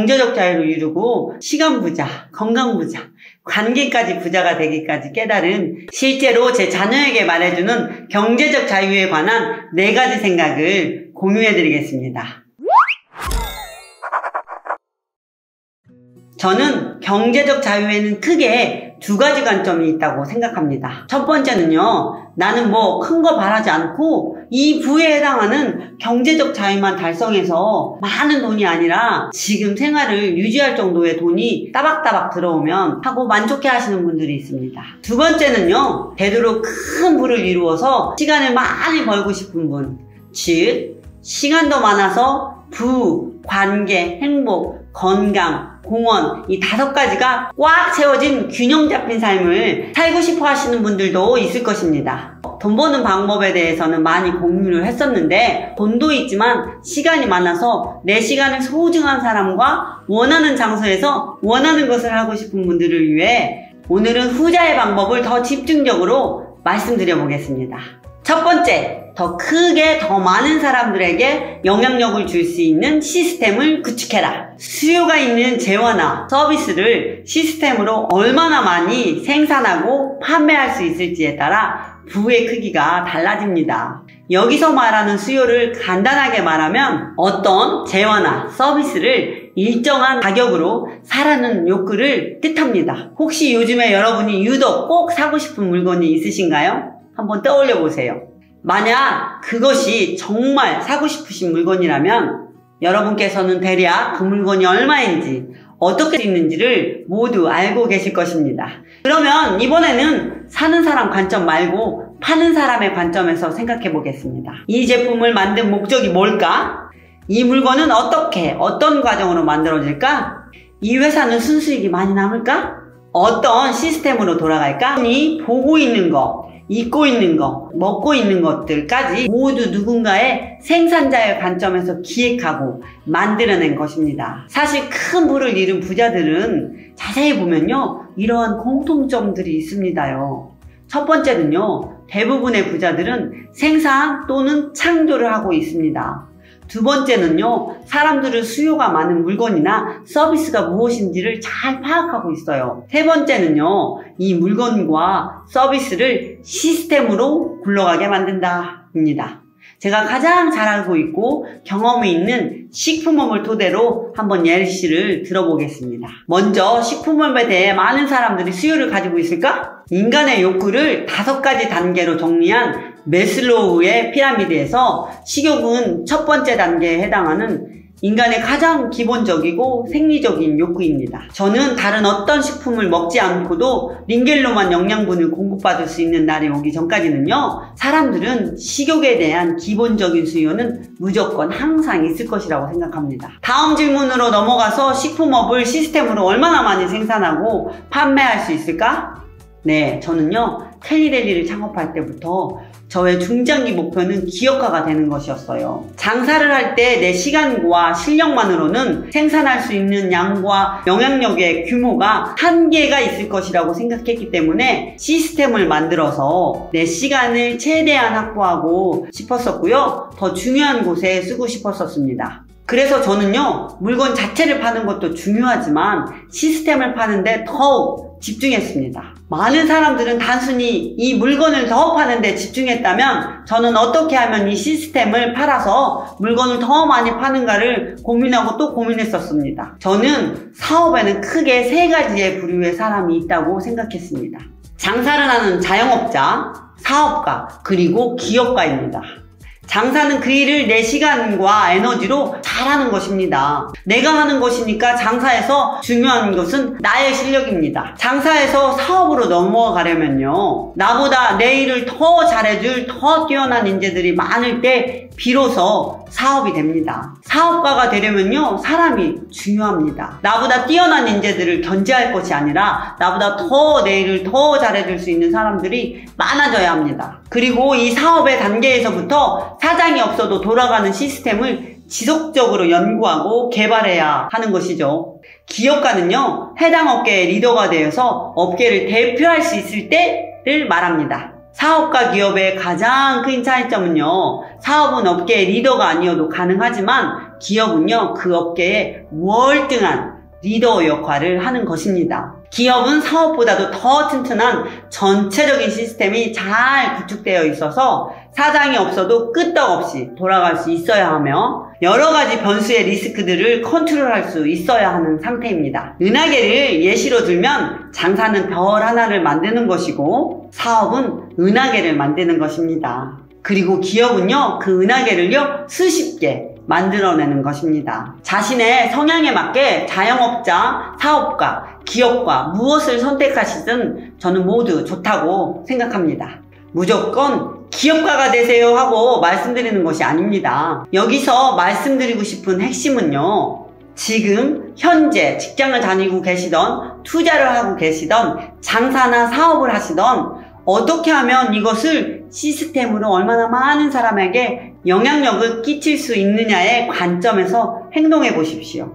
경제적 자유를 이루고 시간 부자, 건강 부자, 관계까지 부자가 되기까지 깨달은 실제로 제 자녀에게 말해주는 경제적 자유에 관한 4가지 생각을 공유해드리겠습니다. 저는 경제적 자유에는 크게 2가지 관점이 있다고 생각합니다. 첫 번째는요, 나는 뭐 큰 거 바라지 않고 이 부에 해당하는 경제적 자유만 달성해서 많은 돈이 아니라 지금 생활을 유지할 정도의 돈이 따박따박 들어오면 하고 만족해 하시는 분들이 있습니다. 2번째는요, 되도록 큰 부를 이루어서 시간을 많이 벌고 싶은 분, 즉 시간도 많아서 부, 관계, 행복, 건강, 공헌, 이 5가지가 꽉 채워진 균형 잡힌 삶을 살고 싶어 하시는 분들도 있을 것입니다. 돈 버는 방법에 대해서는 많이 공유를 했었는데, 돈도 있지만 시간이 많아서 내 시간을 소중한 사람과 원하는 장소에서 원하는 것을 하고 싶은 분들을 위해 오늘은 후자의 방법을 더 집중적으로 말씀드려 보겠습니다. 첫 번째, 더 크게 더 많은 사람들에게 영향력을 줄 수 있는 시스템을 구축해라. 수요가 있는 재화나 서비스를 시스템으로 얼마나 많이 생산하고 판매할 수 있을지에 따라 부의 크기가 달라집니다. 여기서 말하는 수요를 간단하게 말하면 어떤 재화나 서비스를 일정한 가격으로 사라는 욕구를 뜻합니다. 혹시 요즘에 여러분이 유독 꼭 사고 싶은 물건이 있으신가요? 한번 떠올려 보세요. 만약 그것이 정말 사고 싶으신 물건이라면 여러분께서는 대략 그 물건이 얼마인지 어떻게 있는지를 모두 알고 계실 것입니다. 그러면 이번에는 사는 사람 관점 말고 파는 사람의 관점에서 생각해 보겠습니다. 이 제품을 만든 목적이 뭘까? 이 물건은 어떤 과정으로 만들어질까? 이 회사는 순수익이 많이 남을까? 어떤 시스템으로 돌아갈까? 이 보고 있는 거, 입고 있는 거, 먹고 있는 것들까지 모두 누군가의 생산자의 관점에서 기획하고 만들어낸 것입니다. 사실 큰 부를 이룬 부자들은 자세히 보면요, 이러한 공통점들이 있습니다요. 첫 번째는요, 대부분의 부자들은 생산 또는 창조를 하고 있습니다. 2번째는요, 사람들은 수요가 많은 물건이나 서비스가 무엇인지를 잘 파악하고 있어요. 3번째는요, 이 물건과 서비스를 시스템으로 굴러가게 만든다 입니다. 제가 가장 잘 알고 있고 경험이 있는 식품업을 토대로 한번 예시를 들어보겠습니다. 먼저 식품업에 대해 많은 사람들이 수요를 가지고 있을까? 인간의 욕구를 5가지 단계로 정리한 매슬로우의 피라미드에서 식욕은 첫 번째 단계에 해당하는 인간의 가장 기본적이고 생리적인 욕구입니다. 저는 다른 어떤 식품을 먹지 않고도 링겔로만 영양분을 공급받을 수 있는 날이 오기 전까지는요, 사람들은 식욕에 대한 기본적인 수요는 무조건 항상 있을 것이라고 생각합니다. 다음 질문으로 넘어가서 식품업을 시스템으로 얼마나 많이 생산하고 판매할 수 있을까? 네, 저는요, 캘리델리를 창업할 때부터 저의 중장기 목표는 기업가가 되는 것이었어요. 장사를 할 때 내 시간과 실력만으로는 생산할 수 있는 양과 영향력의 규모가 한계가 있을 것이라고 생각했기 때문에 시스템을 만들어서 내 시간을 최대한 확보하고 싶었었고요. 더 중요한 곳에 쓰고 싶었었습니다. 그래서 저는요, 물건 자체를 파는 것도 중요하지만 시스템을 파는데 더욱 집중했습니다. 많은 사람들은 단순히 이 물건을 더 파는데 집중했다면 저는 어떻게 하면 이 시스템을 팔아서 물건을 더 많이 파는가를 고민하고 또 고민했었습니다. 저는 사업에는 크게 3가지의 부류의 사람이 있다고 생각했습니다. 장사를 하는 자영업자, 사업가, 그리고 기업가입니다. 장사는 그 일을 내 시간과 에너지로 잘하는 것입니다. 내가 하는 것이니까 장사에서 중요한 것은 나의 실력입니다. 장사에서 사업으로 넘어가려면요, 나보다 내 일을 더 잘해줄 더 뛰어난 인재들이 많을 때 비로소 사업이 됩니다. 사업가가 되려면요, 사람이 중요합니다. 나보다 뛰어난 인재들을 견제할 것이 아니라 나보다 더 내 일을 더 잘해줄 수 있는 사람들이 많아져야 합니다. 그리고 이 사업의 단계에서부터 사장이 없어도 돌아가는 시스템을 지속적으로 연구하고 개발해야 하는 것이죠. 기업가는요, 해당 업계의 리더가 되어서 업계를 대표할 수 있을 때를 말합니다. 사업과 기업의 가장 큰 차이점은요, 사업은 업계의 리더가 아니어도 가능하지만 기업은요, 그 업계의 월등한 리더 역할을 하는 것입니다. 기업은 사업보다도 더 튼튼한 전체적인 시스템이 잘 구축되어 있어서 사장이 없어도 끄떡없이 돌아갈 수 있어야 하며 여러 가지 변수의 리스크들을 컨트롤할 수 있어야 하는 상태입니다. 은하계를 예시로 들면 장사는 별 하나를 만드는 것이고 사업은 은하계를 만드는 것입니다. 그리고 기업은요, 그 은하계를요, 수십 개 만들어내는 것입니다. 자신의 성향에 맞게 자영업자, 사업가, 기업가 무엇을 선택하시든 저는 모두 좋다고 생각합니다. 무조건 기업가가 되세요 하고 말씀드리는 것이 아닙니다. 여기서 말씀드리고 싶은 핵심은요, 지금 현재 직장을 다니고 계시던, 투자를 하고 계시던, 장사나 사업을 하시던 어떻게 하면 이것을 시스템으로 얼마나 많은 사람에게 영향력을 끼칠 수 있느냐의 관점에서 행동해 보십시오.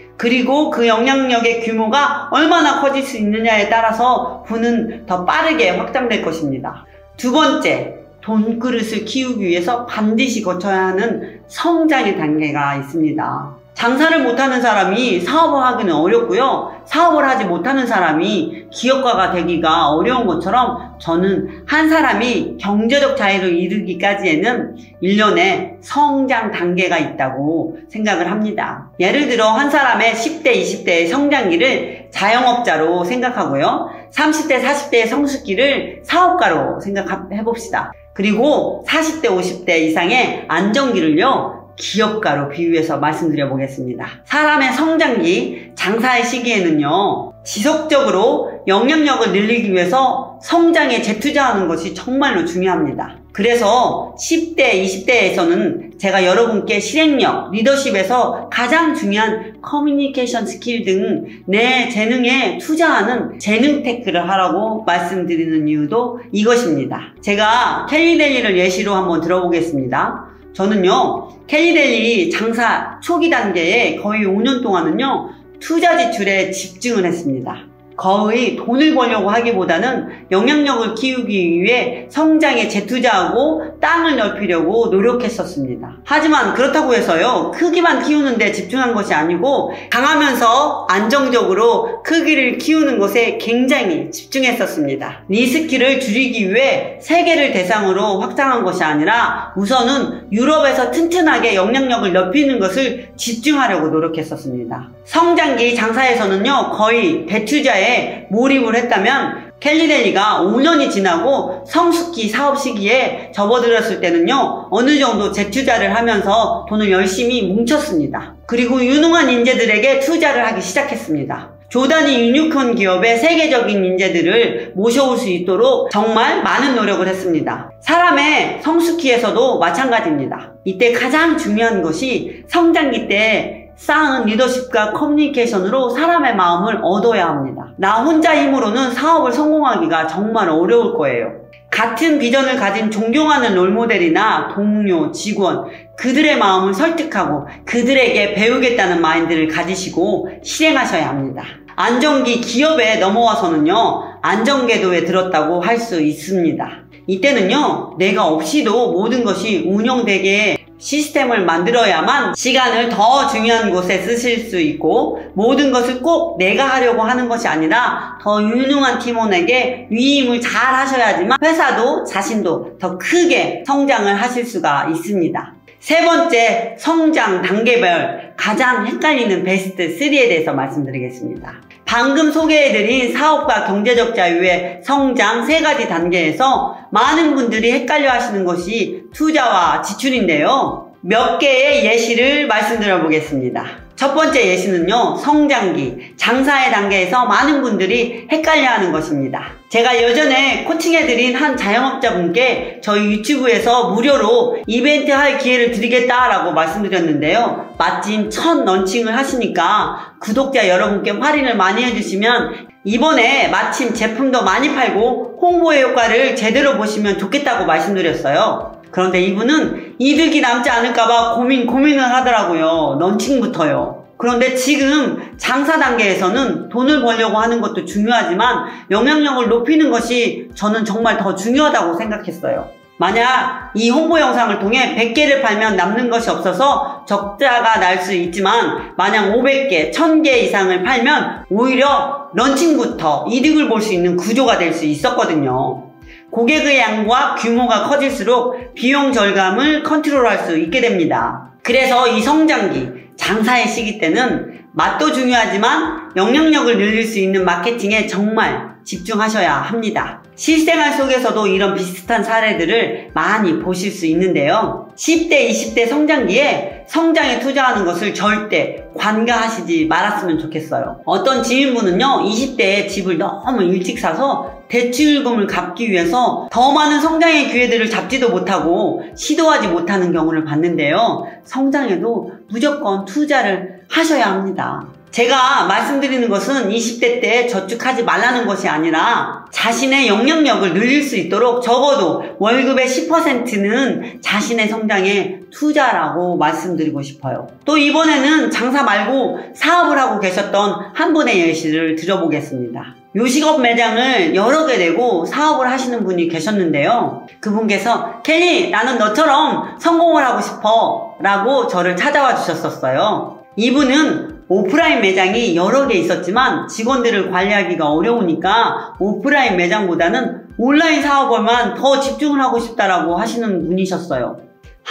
그리고 그 영향력의 규모가 얼마나 커질 수 있느냐에 따라서 부는 더 빠르게 확장될 것입니다. 두 번째, 돈그릇을 키우기 위해서 반드시 거쳐야 하는 성장의 단계가 있습니다. 장사를 못하는 사람이 사업을 하기는 어렵고요. 사업을 하지 못하는 사람이 기업가가 되기가 어려운 것처럼 저는 한 사람이 경제적 자유를 이루기까지에는 일련의 성장 단계가 있다고 생각을 합니다. 예를 들어 한 사람의 10대, 20대의 성장기를 자영업자로 생각하고요. 30대, 40대의 성숙기를 사업가로 생각해봅시다. 그리고 40대, 50대 이상의 안정기를요, 기업가로 비유해서 말씀드려 보겠습니다. 사람의 성장기, 장사의 시기에는요, 지속적으로 영향력을 늘리기 위해서 성장에 재투자하는 것이 정말로 중요합니다. 그래서 10대, 20대에서는 제가 여러분께 실행력, 리더십에서 가장 중요한 커뮤니케이션 스킬 등 내 재능에 투자하는 재능 테크를 하라고 말씀드리는 이유도 이것입니다. 제가 캘리델리를 예시로 한번 들어보겠습니다. 저는요, 캘리델리 장사 초기 단계에 거의 5년 동안은요, 투자 지출에 집중을 했습니다. 거의 돈을 벌려고 하기보다는 영향력을 키우기 위해 성장에 재투자하고 땅을 넓히려고 노력했었습니다. 하지만 그렇다고 해서요, 크기만 키우는 데 집중한 것이 아니고 강하면서 안정적으로 크기를 키우는 것에 굉장히 집중했었습니다. 리스크를 줄이기 위해 세계를 대상으로 확장한 것이 아니라 우선은 유럽에서 튼튼하게 영향력을 넓히는 것을 집중하려고 노력했었습니다. 성장기 장사에서는요, 거의 대투자에 몰입을 했다면 캘리델리가 5년이 지나고 성숙기 사업 시기에 접어들었을 때는요, 어느 정도 재투자를 하면서 돈을 열심히 뭉쳤습니다. 그리고 유능한 인재들에게 투자를 하기 시작했습니다. 조단이 유니콘 기업의 세계적인 인재들을 모셔올 수 있도록 정말 많은 노력을 했습니다. 사람의 성숙기에서도 마찬가지입니다. 이때 가장 중요한 것이 성장기 때 쌓은 리더십과 커뮤니케이션으로 사람의 마음을 얻어야 합니다. 나 혼자 힘으로는 사업을 성공하기가 정말 어려울 거예요. 같은 비전을 가진 존경하는 롤모델이나 동료, 직원, 그들의 마음을 설득하고 그들에게 배우겠다는 마인드를 가지시고 실행하셔야 합니다. 안정기 기업에 넘어와서는요, 안정궤도에 들었다고 할 수 있습니다. 이때는요, 내가 없이도 모든 것이 운영되게 시스템을 만들어야만 시간을 더 중요한 곳에 쓰실 수 있고 모든 것을 꼭 내가 하려고 하는 것이 아니라 더 유능한 팀원에게 위임을 잘 하셔야지만 회사도 자신도 더 크게 성장을 하실 수가 있습니다. 세 번째, 성장 단계별 가장 헷갈리는 베스트 3에 대해서 말씀드리겠습니다. 방금 소개해드린 사업과 경제적 자유의 성장 3가지 단계에서 많은 분들이 헷갈려 하시는 것이 투자와 지출인데요. 몇 개의 예시를 말씀드려 보겠습니다. 첫 번째 예시는요, 성장기, 장사의 단계에서 많은 분들이 헷갈려 하는 것입니다. 제가 예전에 코칭해드린 한 자영업자분께 저희 유튜브에서 무료로 이벤트 할 기회를 드리겠다라고 말씀드렸는데요. 마침 첫 런칭을 하시니까 구독자 여러분께 할인을 많이 해주시면 이번에 마침 제품도 많이 팔고 홍보의 효과를 제대로 보시면 좋겠다고 말씀드렸어요. 그런데 이분은 이득이 남지 않을까봐 고민을 하더라고요. 런칭부터요. 그런데 지금 장사 단계에서는 돈을 벌려고 하는 것도 중요하지만 영향력을 높이는 것이 저는 정말 더 중요하다고 생각했어요. 만약 이 홍보 영상을 통해 100개를 팔면 남는 것이 없어서 적자가 날 수 있지만 만약 500개, 1000개 이상을 팔면 오히려 런칭부터 이득을 볼 수 있는 구조가 될 수 있었거든요. 고객의 양과 규모가 커질수록 비용 절감을 컨트롤할 수 있게 됩니다. 그래서 이 성장기, 장사의 시기 때는 맛도 중요하지만 영향력을 늘릴 수 있는 마케팅에 정말 집중하셔야 합니다. 실생활 속에서도 이런 비슷한 사례들을 많이 보실 수 있는데요. 10대, 20대 성장기에 성장에 투자하는 것을 절대 관가하시지 말았으면 좋겠어요. 어떤 지인분은요, 20대에 집을 너무 일찍 사서 대출금을 갚기 위해서 더 많은 성장의 기회들을 잡지도 못하고 시도하지 못하는 경우를 봤는데요. 성장에도 무조건 투자를 하셔야 합니다. 제가 말씀드리는 것은 20대 때 저축하지 말라는 것이 아니라 자신의 영향력을 늘릴 수 있도록 적어도 월급의 10%는 자신의 성장에 투자라고 말씀드리고 싶어요. 또 이번에는 장사 말고 사업을 하고 계셨던 한 분의 예시를 들어보겠습니다. 요식업 매장을 여러 개 내고 사업을 하시는 분이 계셨는데요. 그분께서 켈리, 나는 너처럼 성공을 하고 싶어 라고 저를 찾아와 주셨었어요. 이분은 오프라인 매장이 여러 개 있었지만 직원들을 관리하기가 어려우니까 오프라인 매장보다는 온라인 사업에만 더 집중을 하고 싶다라고 하시는 분이셨어요.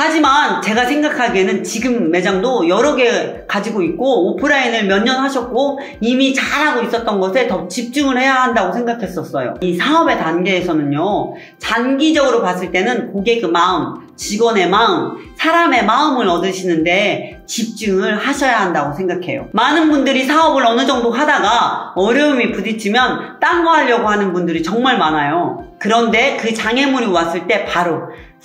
하지만 제가 생각하기에는 지금 매장도 여러 개 가지고 있고 오프라인을 몇 년 하셨고 이미 잘하고 있었던 것에 더 집중을 해야 한다고 생각했었어요. 이 사업의 단계에서는요, 장기적으로 봤을 때는 고객의 마음, 직원의 마음, 사람의 마음을 얻으시는데 집중을 하셔야 한다고 생각해요. 많은 분들이 사업을 어느 정도 하다가 어려움이 부딪히면 딴 거 하려고 하는 분들이 정말 많아요. 그런데 그 장애물이 왔을 때 바로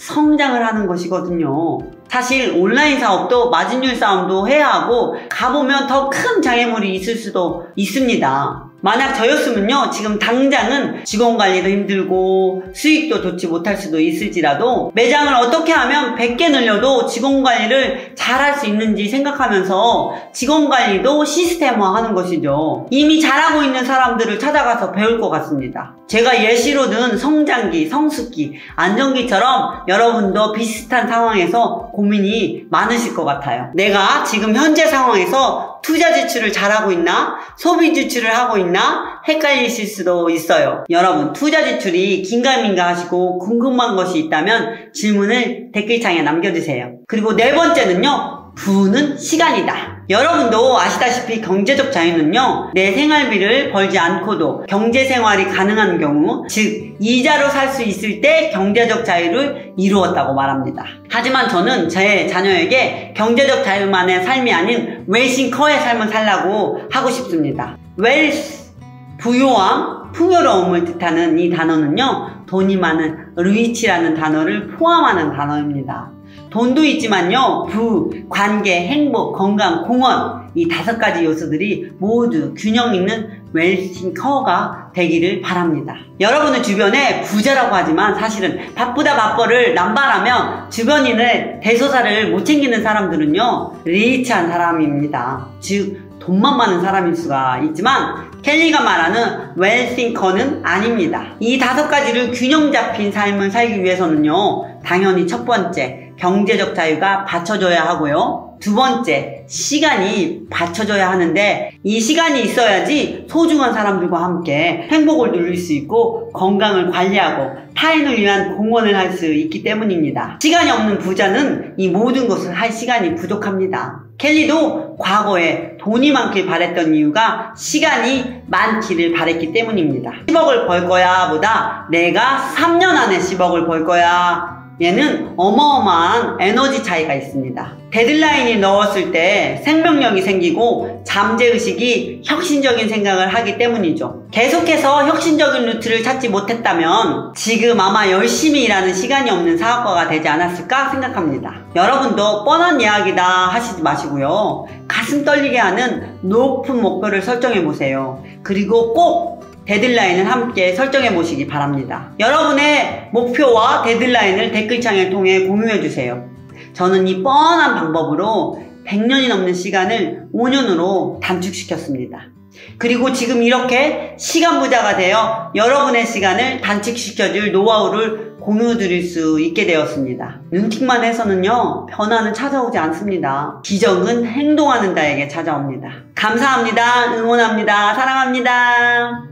성장을 하는 것이거든요. 사실 온라인 사업도 마진율 싸움도 해야 하고 가보면 더 큰 장애물이 있을 수도 있습니다. 만약 저였으면요, 지금 당장은 직원 관리도 힘들고 수익도 좋지 못할 수도 있을지라도 매장을 어떻게 하면 100개 늘려도 직원 관리를 잘할 수 있는지 생각하면서 직원 관리도 시스템화 하는 것이죠. 이미 잘하고 있는 사람들을 찾아가서 배울 것 같습니다. 제가 예시로 든 성장기, 성숙기, 안정기처럼 여러분도 비슷한 상황에서 고민이 많으실 것 같아요. 내가 지금 현재 상황에서 투자 지출을 잘하고 있나? 소비 지출을 하고 있나? 헷갈리실 수도 있어요. 여러분, 투자 지출이 긴가민가 하시고 궁금한 것이 있다면 질문을 댓글창에 남겨주세요. 그리고 네 번째는요, 부는 시간이다. 여러분도 아시다시피 경제적 자유는요, 내 생활비를 벌지 않고도 경제생활이 가능한 경우, 즉 이자로 살 수 있을 때 경제적 자유를 이루었다고 말합니다. 하지만 저는 제 자녀에게 경제적 자유만의 삶이 아닌 웰싱커의 삶을 살라고 하고 싶습니다. 웰스, 부요함, 풍요로움을 뜻하는 이 단어는요, 돈이 많은 리치라는 단어를 포함하는 단어입니다. 돈도 있지만요, 부, 관계, 행복, 건강, 공헌, 이 5가지 요소들이 모두 균형 있는 웰싱커가 되기를 바랍니다. 여러분의 주변에 부자라고 하지만 사실은 바쁘다 바빠를 남발하며 주변인의 대소사를 못 챙기는 사람들은요, 리치한 사람입니다. 즉 돈만 많은 사람일 수가 있지만 켈리가 말하는 웰싱커는 아닙니다. 이 5가지를 균형 잡힌 삶을 살기 위해서는요, 당연히 첫 번째, 경제적 자유가 받쳐줘야 하고요. 두 번째, 시간이 받쳐줘야 하는데 이 시간이 있어야지 소중한 사람들과 함께 행복을 누릴 수 있고 건강을 관리하고 타인을 위한 공헌을 할 수 있기 때문입니다. 시간이 없는 부자는 이 모든 것을 할 시간이 부족합니다. 켈리도 과거에 돈이 많길 바랬던 이유가 시간이 많기를 바랬기 때문입니다. 10억을 벌 거야 보다 내가 3년 안에 10억을 벌 거야, 얘는 어마어마한 에너지 차이가 있습니다. 데드라인이 넣었을 때 생명력이 생기고 잠재의식이 혁신적인 생각을 하기 때문이죠. 계속해서 혁신적인 루트를 찾지 못했다면 지금 아마 열심히 일하는 시간이 없는 사업가가 되지 않았을까 생각합니다. 여러분도 뻔한 이야기다 하시지 마시고요, 가슴 떨리게 하는 높은 목표를 설정해 보세요. 그리고 꼭 데드라인을 함께 설정해 보시기 바랍니다. 여러분의 목표와 데드라인을 댓글창을 통해 공유해 주세요. 저는 이 뻔한 방법으로 100년이 넘는 시간을 5년으로 단축시켰습니다. 그리고 지금 이렇게 시간 부자가 되어 여러분의 시간을 단축시켜줄 노하우를 공유드릴 수 있게 되었습니다. 눈팅만 해서는요, 변화는 찾아오지 않습니다. 기적은 행동하는 자에게 찾아옵니다. 감사합니다. 응원합니다. 사랑합니다.